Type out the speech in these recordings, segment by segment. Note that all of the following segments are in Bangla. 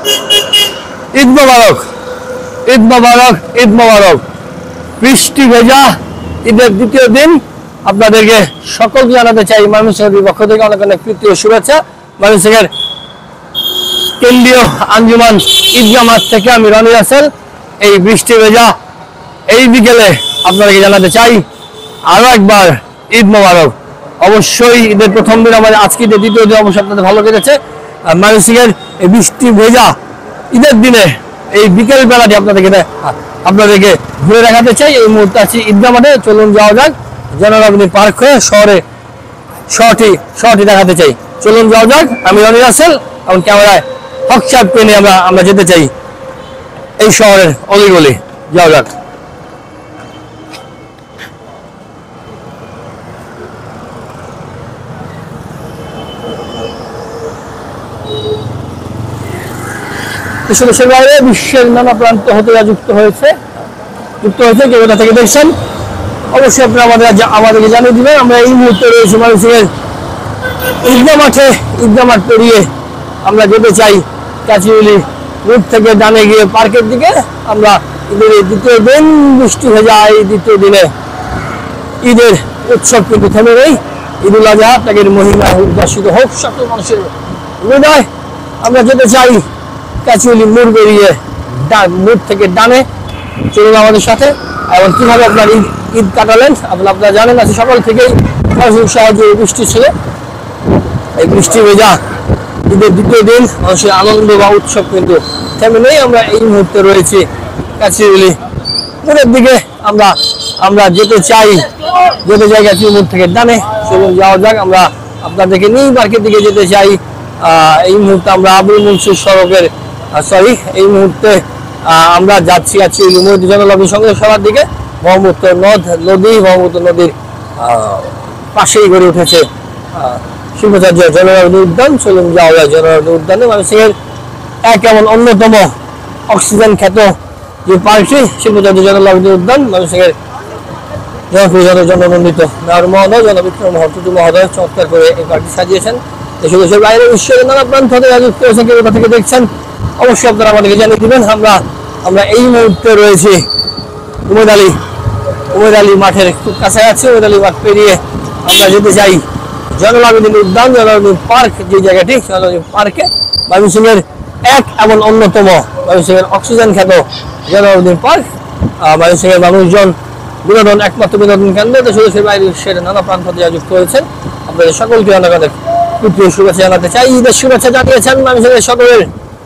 ঈদ মোবারক, ঈদ মোবারক, ঈদ মোবারক। বৃষ্টি ভেজা ঈদের দ্বিতীয় দিন আপনাদেরকে সকলকে জানাতে চাই ময়মনসিংহের পক্ষ থেকে অনেক অনেক প্রীতি ও শুভেচ্ছা। ময়মনসিংহের কেন্দ্রীয় আঞ্জুমান ঈদগাহ মাঠ থেকে আমি রনি রাসেল এই বৃষ্টি ভেজা এই বিকেলে আপনাদেরকে জানাতে চাই আরো একবার ঈদ মোবারক। অবশ্যই ঈদের প্রথম দিন আমাদের, আজকে দ্বিতীয় দিন অবশ্যই আপনাদের ভালো কেটেছে। ময়মনসিংহের এই বৃষ্টি ভেজা ঈদের দিনে এই বিকেল বেলাটি আপনাদেরকে ঘুরে দেখাতে চাই। এই মুহূর্তে আছি ঈদগাহ মাঠে, চলুন যাওয়া যাক জনরাবনী পার্ক হয়ে শহরটি দেখাতে চাই। চলুন যাওয়া যাক। আমি রনি রাসেল এবং ক্যামেরায় হক সাহেবকে নিয়ে আমরা যেতে চাই এই শহরের অলিগলি। যাওয়া যাক। দেশের বাইরে বিশ্বের নানা প্রান্ত হতে যুক্ত হয়েছে কেউ কোথা থেকে দেখছেন অবশ্যই আপনারা আমাদেরকে জানিয়ে দিবেন। আমরা এই মুহূর্তে রয়েছি ময়মনসিংহের ঈদগাহ মাঠ পেরিয়ে আমরা যেতে চাই কাঁচিউলি রোড থেকে ডানে গিয়ে পার্কের দিকে। আমরা ঈদের এই দ্বিতীয় দিন বৃষ্টি ভেজা এই দ্বিতীয় দিনে ঈদের উৎসব কিন্তু থেমে নেই। ঈদুল আজহা আপনাকে মহিমা উদ্ভাসিত হোক সকল মানুষের হৃদয়। আমরা যেতে চাই কাঁচিউলি মোড় বেরিয়ে মোড় থেকে ডানে। চলুন আমাদের সাথে। এবং কিভাবে আপনার ঈদ কাটালেন আপনারা জানেন, আছে সকাল থেকেই সাহায্য বৃষ্টি ছিল। এই বৃষ্টি ভেজা ঈদের দ্বিতীয় দিন মানুষের আনন্দ বা উৎসব কিন্তু থেমে নেই। আমরা এই মুহূর্তে রয়েছি কাঁচিউলি মোড়ের দিকে। আমরা যেতে চাই কাঁচিউলি মোড় থেকে ডানে। চলুন যাওয়া যাক। আমরা আপনাদেরকে নিউ মার্কেট দিকে যেতে চাই। এই মুহূর্তে আমরা আবুল মনসুর সড়কের এই মুহূর্তে আমরা যাচ্ছি কাঁচিউলি মোড় জনলগ্ন সংযোগ সভার দিকে। ব্রহ্মপুত্র নদীর পাশেই গড়ে উঠেছে শিল্পাচার্য জনরাবনী উদ্যান। চলুন যাওয়া যায় জনরাবনী উদ্যানে। ময়মনসিংহের এক এমন অন্যতম অক্সিজেন খ্যাত যে পার্কটি শিল্পাচার্য জনরাবনী উদ্যান। ময়মনসিংহের জনপ্রিয় জননন্দিত মেয়র মহোদয় জনবিক্রম মহোদয় চমৎকার করে এই পার্কটি সাজিয়েছেন। দেশের বাইরে বিশ্বের নানা প্রান্ত থেকে যুক্ত হয়েছেন, কেউ কোথা থেকে দেখছেন অবশ্যই আপনারা আমাদেরকে জানিয়ে দিবেন। আমরা এই মুহূর্তে রয়েছি উমেদ আলী মাঠের খুব কাছাকাছি। উমেদ আলী মাঠ পেরিয়ে আমরা যেতে চাই জনলাবিনী উদ্যান, জনলাবিনী পার্ক যে জায়গাটি, জনলাবিনী পার্কে ময়মনসিংহের এক এমন অন্যতম ময়মনসিংহের অক্সিজেন খ্যাত জনলাবিনী পার্ক। ময়মনসিংহের মানুষজন একমাত্র বিনোদন কেন্দ্র। দেশের বাইরে বিশ্বের নানা প্রান্ত থেকে যুক্ত হয়েছেন। আপনাদের সকলকে অনেক অনেক প্রীতীয় শুভেচ্ছা জানাতে চাই। ঈদের শুভেচ্ছা জানিয়েছেন ময়মনসিংহের সদরের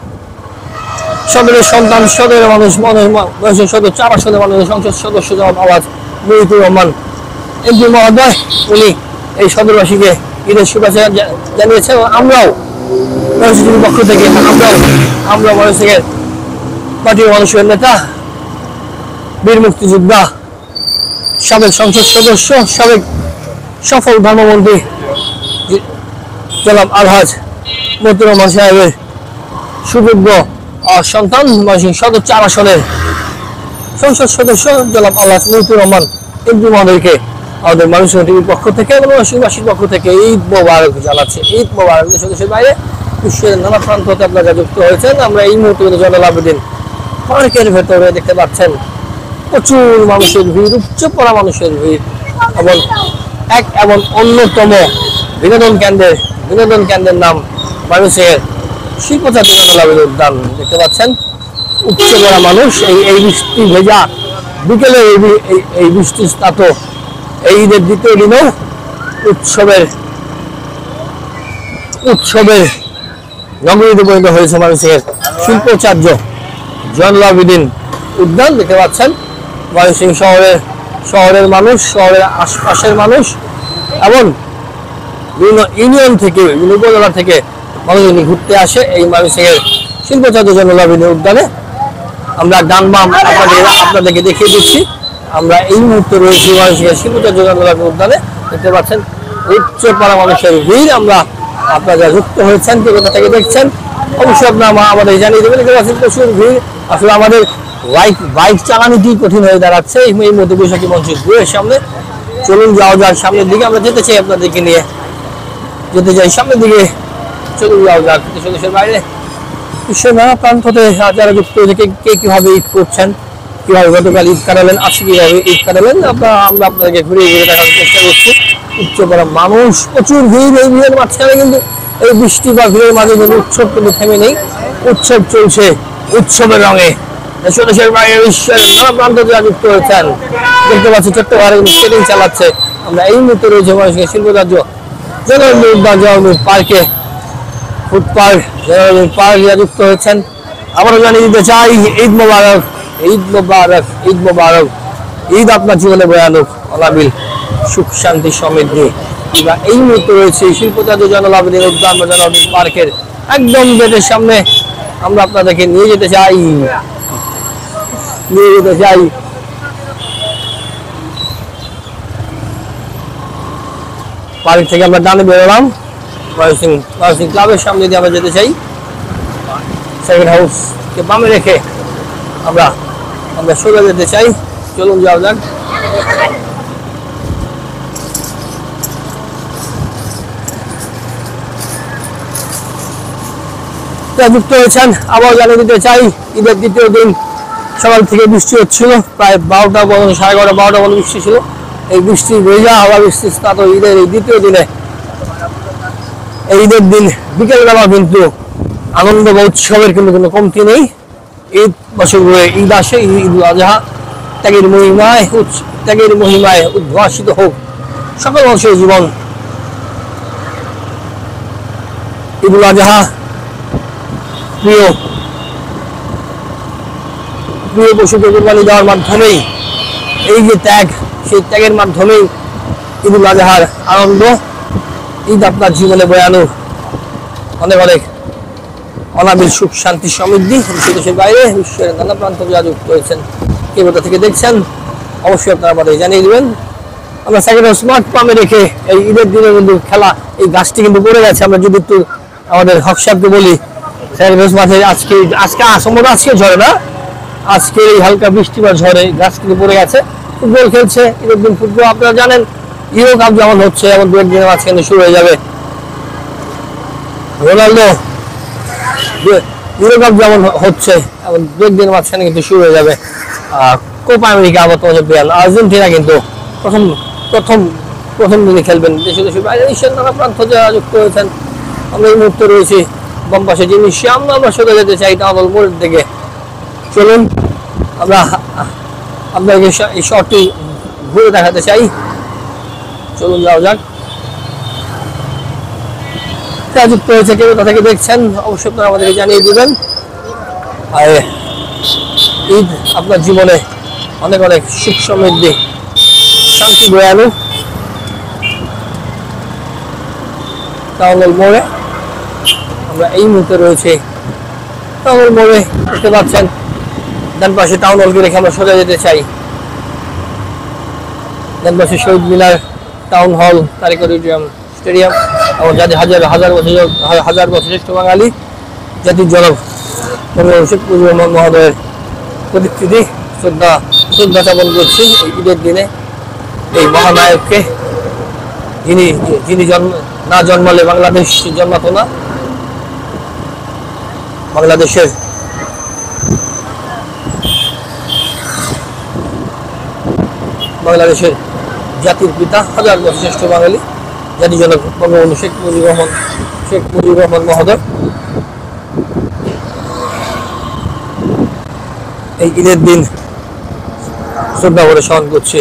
সন্তান, সদরের মানুষ, সদর 4 আসনের মানুষের সংসদ সদস্য জনাব আওয়াজ মহিতুর রহমান এমপি মহোদয়, উনি এই সদরবাসীকে ঈদের শুভেচ্ছা জানিয়েছেন। আমরাও ময়মনসিংহের পক্ষ থেকে আমরা ময়মনসিংহের পার্টির মানুষের নেতা, বীর মুক্তিযোদ্ধা, সাবেক সংসদ সদস্য, সাবেক সফল ধর্মমন্ত্রী জনাব আলহাজ মহিতুর রহমান সাহেবের সুযোগ্য সন্তান, ময়মনসিংহ সদর 4 আসনের সংসদ সদস্য জনাব আলহাজ মহিতুর রহমান এমপি মহোদয়কে আমাদের ময়মনসিংহ টিভির পক্ষ থেকে এবং ময়মনসিংহবাসীর পক্ষ থেকে ঈদ মোবারক জানাচ্ছি। ঈদ মোবারক। দেশের বাইরে বিশ্বের নানা প্রান্ত হতে আপনারা যুক্ত হয়েছেন। আমরা এই মুহূর্তে জনলাবিদিন পার্কের ভেতরে দেখতে পাচ্ছেন প্রচুর মানুষের ভিড়, উচ্চ পড়া মানুষের ভিড় এবং এমন অন্যতম বিনোদন কেন্দ্রের নাম ময়মনসিংহের শিল্পাচার্য জনলাবিনী উদ্যান। দেখতে পাচ্ছেন উচ্চ পড়া মানুষ এই বৃষ্টি ভেজা বিকেলে এই বৃষ্টি স্নাত এই ঈদের দ্বিতীয় দিনেও উৎসবের নগরীতে পরিণত হয়েছে ময়মনসিংহের শিল্পাচার্য জনলাবিনী উদ্যান। দেখতে পাচ্ছেন ময়মনসিংহ শহরের মানুষ, শহরের আশপাশের মানুষ এবং বিভিন্ন ইউনিয়ন থেকে, বিভিন্ন উপজেলা থেকে মানুষজন ঘুরতে আসে এই ময়মনসিংহের শিল্পাচার্য জনলাবিনী উদ্যানে। আমরা ডান বাম আপনাদেরকে দেখিয়ে দিচ্ছি। আমরা এই মুহূর্তে রয়েছি ময়মনসিংহের শিল্পাচার্য জনলাবিনী উদ্যানে। দেখতে পাচ্ছেন উচ্চ পাড়া মানুষের ভিড়। আপনারা যুক্ত হয়েছেন, কে কোথা থেকে দেখছেন অবশ্যই আপনারা আমাদের জানিয়ে দেবেন। দেখতে পাচ্ছেন প্রচুর ভিড়। আসলে আমাদের বাইক চালানোটি কঠিন হয়ে দাঁড়াচ্ছে এই মধ্যে বৈশাখী মঞ্চের দুয়ের সামনে। চলুন যাওয়া যাক সামনের দিকে। আমরা যেতে চাই আপনাদেরকে নিয়ে সামনের দিকে। চলুন যাওয়া যাক। দেশের বাইরে বিশ্বের নানা প্রান্ত হতে যারা যুক্ত হয়েছে কে কিভাবে ঈদ করছেন, কিভাবে গতকাল ঈদ কাটালেন, আজকে কিভাবে ঈদ কাটালেন, আমরা আপনাদেরকে ঘুরিয়ে ঘুরে দেখার চেষ্টা করছি। উচ্চপাড়া মানুষ প্রচুর ভিড়, এই ভিড়ের মাঝখানে কিন্তু এই বৃষ্টি বা ভিড়ের মাঝে কিন্তু উৎসব কিন্তু থেমে নেই, উৎসব চলছে উৎসবের রঙে। দেশের বাইরে বিশ্বের নানা প্রান্ত যারা যুক্ত হয়েছেন, দেখতে পাচ্ছি চট্টগ্রামে স্কেটিং চালাচ্ছে। আমরা এই মুহূর্তে রয়েছে মানুষকে শিল্পরাজ্য জননীর উদ্যান জননীর পার্কে, ফুড পার্ক জননীর পার্ক যারা যুক্ত হয়েছেন। আবারও জানিয়ে দিতে চাই ঈদ মোবারক, ঈদ মোবারক, ঈদ মোবারক। ঈদ আপনার জীবনে বয়ে আনুক অনাবিল সুখ শান্তি সমৃদ্ধি। আমরা এই মুহূর্তে রয়েছে শিল্পরাজ্য জনলাভের উদ্যান বা জননীর পার্কের একদম গেটের সামনে। আমরা আপনাদেরকে নিয়ে যেতে চাই পার্ক থেকে। আমরা ডানে বেরোলাম, ময়মনসিংহ ক্লাবের সামনে দিয়ে আমরা যেতে চাই। সেকেন্ড হাউস কে বামে রেখে আমরা সোজা যেতে চাই। চলুন যাওয়া যাক। যুক্ত হয়েছেন আবার জানিয়ে দিতে চাই ঈদের দ্বিতীয় দিন সকাল থেকে বৃষ্টি হচ্ছিল, প্রায় 12টা পর্যন্ত, 11:30 12টা পর্যন্ত বৃষ্টি ছিল। এই বৃষ্টি ভেজা হওয়া বৃষ্টি স্নাত ঈদের এই দ্বিতীয় দিনে, এই ঈদের দিন বিকেলবেলা কিন্তু আনন্দ বা উৎসবের কিন্তু কোনো কমতি নেই। ঈদ বছর ঘুরে ঈদ আসে, ঈদ উল আজহা। ত্যাগের মহিমায় উদ্ভাসিত হোক সকল মানুষের জীবন। ঈদ উল আজহা প্রিয় পশুকে কুরবানি দেওয়ার মাধ্যমেই, এই যে ত্যাগ, সেই ত্যাগের মাধ্যমেই ঈদ উল আজহার আনন্দ। ঈদ আপনার জীবনে বয়ে আনুক অনেক অনেক অনাবিল সুখ শান্তি সমৃদ্ধি। দেশের বাইরে বিশ্বের নানা প্রান্ত যারা যুক্ত হয়েছেন, কে কোথা থেকে দেখছেন অবশ্যই আপনারা আমাদের জানিয়ে দেবেন। আমরা সেকেন্ড স্মার্ট পাম্পে রেখে এই ঈদের দিনে কিন্তু খেলা, এই গাছটি কিন্তু পড়ে গেছে। আমরা যদি একটু আমাদের হক সাহেবকে বলি, সেকেন্ড মাঠে আজকে সম্ভবত আজকে ঝড়ে না, আজকে এই হালকা বৃষ্টি বা ঝড়ে গাছ কিন্তু পড়ে গেছে। ফুটবল খেলছে ঈদের দিন ফুটবল, আপনারা জানেন ইউরো কাপ যেমন হচ্ছে এমন দু একদিনের মাঝখানে শুরু হয়ে যাবে। রোনাল্ডো ইউরো কাপ যেমন হচ্ছে এমন দু একদিনের মাঝখানে কিন্তু শুরু হয়ে যাবে কোপা আমেরিকা। আবার তোমাদের আর্জেন্টিনা কিন্তু প্রথম দিনে খেলবেন। দেশের বাইরে বিশ্বের নানা প্রান্ত যারা যুক্ত হয়েছেন, আমরা এই মুহূর্তে রয়েছি বাম পাশে জিনিস আমরা সোজা যেতে চাই টাউন মোড়ের দিকে। চলুন আমরা আপনাকে এই শহরটি ঘুরে দেখাতে চাই। চলুন যাওয়া যাক। যুক্ত হয়েছে কেউ কোথা থেকে দেখছেন অবশ্যই আপনারা আমাদেরকে জানিয়ে দিবেন। আর ঈদ আপনার জীবনে অনেক অনেক সুখ সমৃদ্ধি শান্তি বয়ে আনুক। টাউন মোড়ে আমরা এই মুহূর্তে রয়েছে টাউন মোড়ে, দেখতে পাচ্ছেন ডান পাশে টাউন হলকে রেখে আমরা সোজা যেতে চাই। ডান পাশে শহীদ মিনার, town hall, Tarique auditorium, stadium এবং যাদের হাজার বছর শ্রেষ্ঠ বাঙালি জাতির জনক শেখ মুজিবুর রহমান মহোদয়ের প্রতিকৃতি শ্রদ্ধা জ্ঞাপন করছি এই ঈদের দিনে। এই মহানায়ককে, যিনি না জন্মালে বাংলাদেশ জন্মাতো না। বাংলাদেশের জাতির পিতা, হাজার বছর শ্রেষ্ঠ বাঙালি জাতির জনক বঙ্গবন্ধু শেখ মুজিবুর রহমান মহোদয় এই ঈদের দিন শ্রদ্ধা করে স্মরণ করছি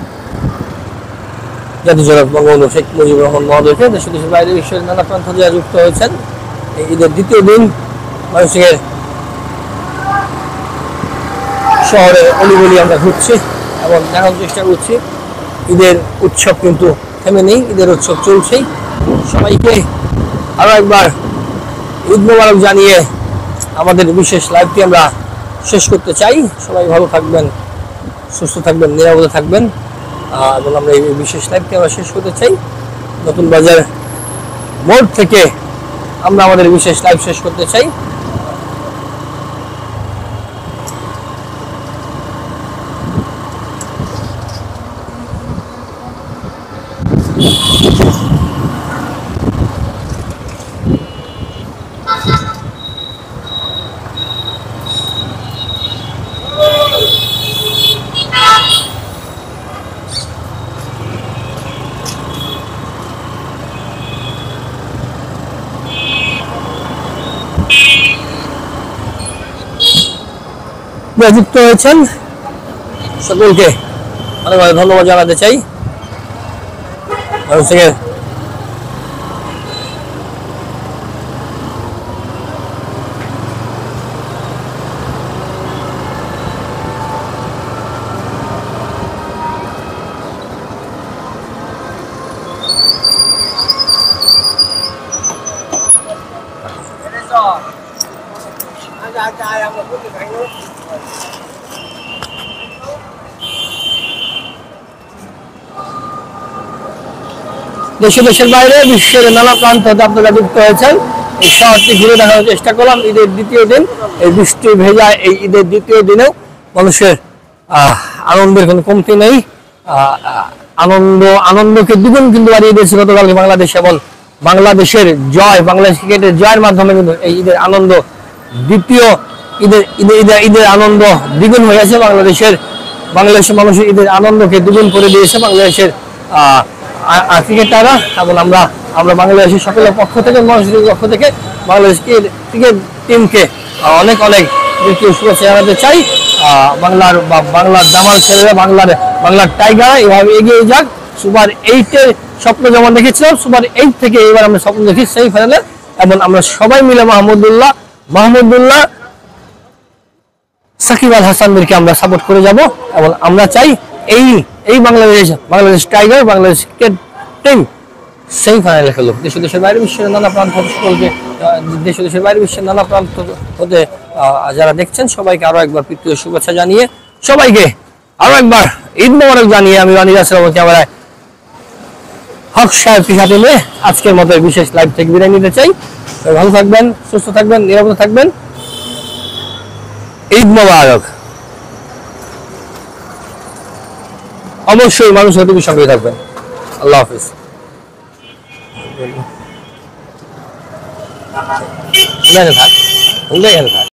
জাতির জনক বঙ্গবন্ধু শেখ মুজিবুর রহমান মহোদয়কে। দেশের বাইরে বিশ্বের নানা প্রান্ত যারা যুক্ত হয়েছেন, এই ঈদের দ্বিতীয় দিন ময়মনসিংহের শহরে অলিগলি আমরা ঘুরছি এবং দেখার চেষ্টা করছি ঈদের উৎসব কিন্তু থেমে নেই, ঈদের উৎসব চলছেই। সবাইকে আরো একবার ঈদ মোবারক জানিয়ে আমাদের বিশেষ লাইভটি আমরা শেষ করতে চাই। সবাই ভালো থাকবেন, সুস্থ থাকবেন, নিরাপদে থাকবেন এবং আমরা এই বিশেষ লাইভটি আমরা শেষ করতে চাই। নতুন বাজার মোড় থেকে আমরা আমাদের বিশেষ লাইভ শেষ করতে চাই। যুক্ত হয়েছেন সকলকে অনেক অনেক ধন্যবাদ জানাতে চাই। দেশে দেশের বাইরে বিশ্বের নানা প্রান্ত হতে আপনারা যুক্ত হয়েছেন। এই শহরটি ঘুরে দেখানোর চেষ্টা করলাম ঈদের দ্বিতীয় দিন। এই বৃষ্টি ভেজা এই ঈদের দ্বিতীয় দিনেও মানুষের আনন্দের কোনো কমতি নেই। আনন্দকে দ্বিগুণ কিন্তু বাড়িয়ে দিয়েছে গতকালকে বাংলাদেশ, এবং বাংলাদেশের জয়, বাংলাদেশ ক্রিকেটের জয়ের মাধ্যমে কিন্তু এই ঈদের আনন্দ দ্বিতীয় ঈদের আনন্দ দ্বিগুণ হয়েছে। বাংলাদেশের মানুষের ঈদের আনন্দকে দ্বিগুণ করে দিয়েছে বাংলাদেশের ক্রিকেটাররা, এবং আমরা বাংলাদেশের সকলের পক্ষ থেকে, মানুষের পক্ষ থেকে বাংলাদেশ ক্রিকেট টিমকে অনেক অনেক শুভেচ্ছা জানাতে চাই। বাংলার জামাল ছেলেরা, বাংলার টাইগার এভাবে এগিয়ে যাক। সুপার 8-এর স্বপ্ন যেমন দেখেছিলাম, সুপার 8 থেকে এবার আমরা স্বপ্ন দেখি সেমিফাইনালে, এবং আমরা সবাই মিলে মাহমুদুল্লাহ সাকিব আল হাসানদেরকে আমরা সাপোর্ট করে যাব, এবং আমরা চাই এই Bangladesh tiger, Bangladesh cricket team সেমিফাইনালে খেলুক। দেশের বাইরে বিশ্বের নানা প্রান্ত হতে যারা দেখছেন সবাইকে আরো একবার প্রীতীয় শুভেচ্ছা জানিয়ে, সবাইকে আরো একবার ঈদ মোবারক জানিয়ে আমি রানী রাসেল ক্যামেরায় হক সাহেবকে সাথে নিয়ে আজকের মতো বিশেষ লাইভ থেকে বিদায় নিতে চাই। ভালো থাকবেন, সুস্থ থাকবেন, নিরাপদে থাকবেন। ঈদ মোবারক। অবশ্যই মানুষ হতে সঙ্গে থাকবেন। আল্লাহ হাফিজ।